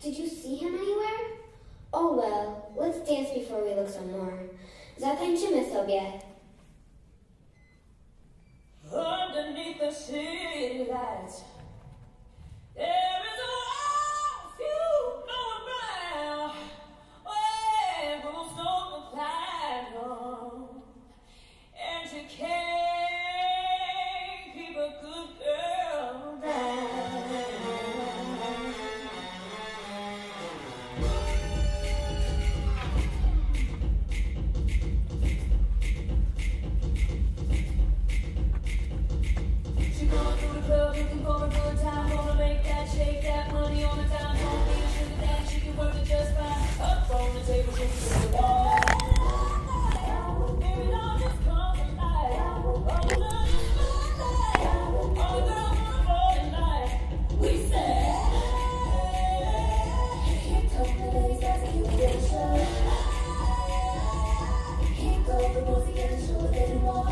Did you see him anywhere? Oh well, let's dance before we look some more. Zatańczymy sobie. Underneath the city lights, there is a few going round. Oh, rules don't apply, no. And you can't keep a good girl down. She going through the club looking for a good time. Gonna make that, shake that money on the dime. Don't need a sugar daddy, she can work it just fine. Up on the table, she can do it all night. Baby, don't just come to life. All the love is moonlight. All the girls wanna fall in line. We say, here come the ladies, that's a cute little show. Here go the boys again, show a little more.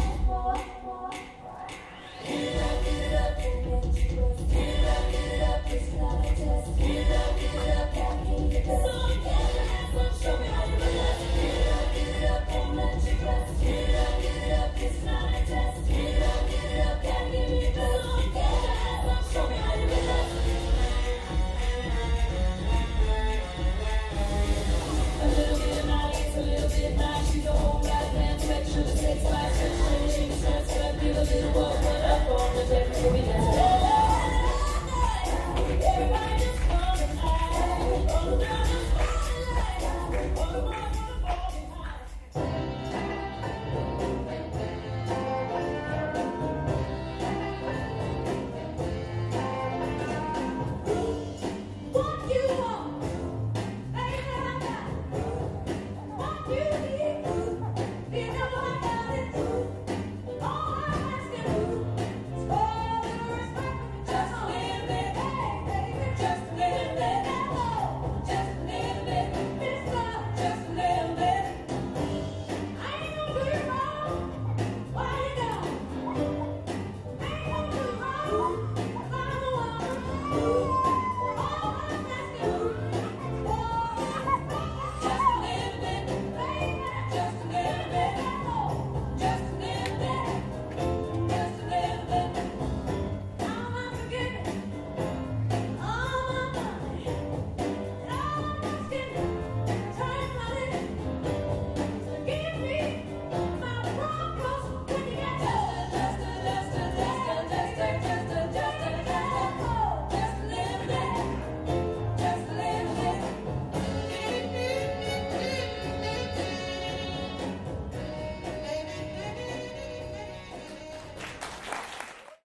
Get it up, and then you rest. Get it up, it's not a test. Get it up, gotta keep it best. So get your hands up, show me how you relax. Get it up, and let you rest. Get it up, it's not a test. Get it up, gotta give me your best. So get your hands up, show me how you relax. A little bit of nice, a little bit nice. She's a whole lot of damn sweat, sugar, sex, spice, she was just give a little what up on the table, give me that.